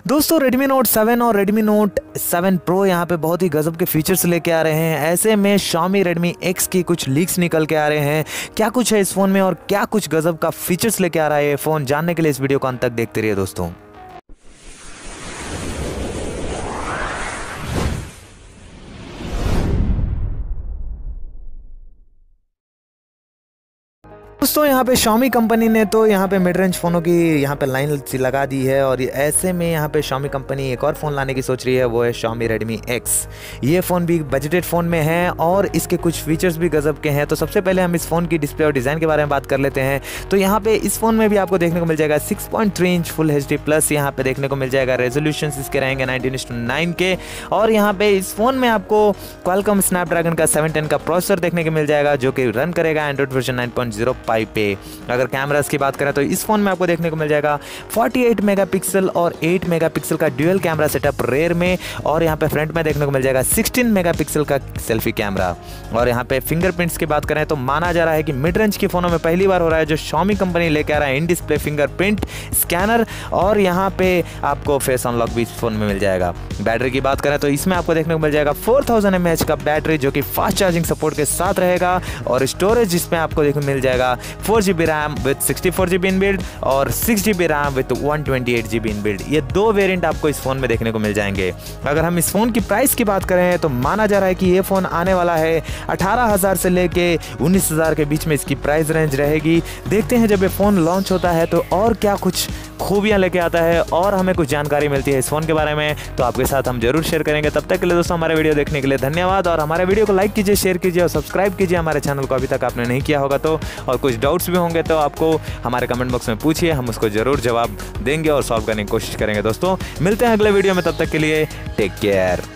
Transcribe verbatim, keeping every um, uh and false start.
दोस्तों Redmi Note seven और Redmi Note seven Pro यहाँ पे बहुत ही गजब के फीचर्स लेके आ रहे हैं। ऐसे में Xiaomi Redmi X की कुछ लीक्स निकल के आ रहे हैं। क्या कुछ है इस फ़ोन में और क्या कुछ गजब का फीचर्स लेके आ रहा है ये फ़ोन, जानने के लिए इस वीडियो को अंत तक देखते रहिए दोस्तों। दोस्तों यहाँ पे Xiaomi कंपनी ने तो यहाँ पे मिड रेंज फ़ोनों की यहाँ पे लाइन सी लगा दी है और ऐसे में यहाँ पे Xiaomi कंपनी एक और फ़ोन लाने की सोच रही है, वो है Xiaomi Redmi X। ये फ़ोन भी बजटेड फ़ोन में है और इसके कुछ फीचर्स भी गजब के हैं। तो सबसे पहले हम इस फ़ोन की डिस्प्ले और डिज़ाइन के बारे में बात कर लेते हैं। तो यहाँ पे इस फ़ोन में भी आपको देखने को मिल जाएगा six point three inch full H D plus यहाँ पे देखने को मिल जाएगा। रेजोल्यूशन इसके रहेंगे नाइनटीन इस टू नाइन के और यहाँ पे इस फ़ोन में आपको क्वालकॉम स्नैपड्रैगन का सेवन टेन का प्रोसेसर देखने को मिल जाएगा, जो कि रन करेगा Android version nine point zero five पे। अगर कैमरास की बात करें तो इस फोन में आपको देखने को मिल जाएगा फोर्टी एट मेगापिक्सल और एट मेगापिक्सल का ड्यूअल कैमरा सेटअप रेयर में, और यहाँ पे फ्रंट में देखने को मिल जाएगा सिक्सटीन मेगापिक्सल का सेल्फी कैमरा। और यहाँ पे फिंगरप्रिंट्स की बात करें तो माना जा रहा है कि मिड रेंज के फोनों में पहली बार हो रहा है जो Xiaomi कंपनी लेके आ रहा है इन डिस्प्ले फिंगरप्रिंट स्कैनर, और यहाँ पे आपको फेस अनलॉक भी इस फोन में मिल जाएगा। बैटरी की बात करें तो इसमें आपको देखने को मिल जाएगा four thousand M A H का बैटरी, जो कि फास्ट चार्जिंग सपोर्ट के साथ रहेगा, और स्टोरेज इसमें आपको देखने को मिल जाएगा four G B RAM with sixty four G B inbuilt और six G B RAM with one twenty eight G B inbuilt. ये दो वेरिएंट आपको इस फोन में देखने को मिल जाएंगे। अगर हम इस फोन की प्राइस की बात करें तो माना जा रहा है कि ये फोन आने वाला है अठारह हज़ार से लेके उन्नीस हज़ार के बीच में इसकी प्राइस रेंज रहेगी। देखते हैं जब ये फ़ोन लॉन्च होता है तो और क्या कुछ खूबियां लेके आता है और हमें कुछ जानकारी मिलती है इस फ़ोन के बारे में, तो आपके साथ हम जरूर शेयर करेंगे। तब तक के लिए दोस्तों हमारे वीडियो देखने के लिए धन्यवाद, और हमारे वीडियो को लाइक कीजिए, शेयर कीजिए और सब्सक्राइब कीजिए हमारे चैनल को अभी तक आपने नहीं किया होगा तो। और कुछ डाउट्स भी होंगे तो आपको हमारे कमेंट बॉक्स में पूछिए, हम उसको जरूर जवाब देंगे और सॉल्व करने की कोशिश करेंगे। दोस्तों मिलते हैं अगले वीडियो में, तब तक के लिए टेक केयर।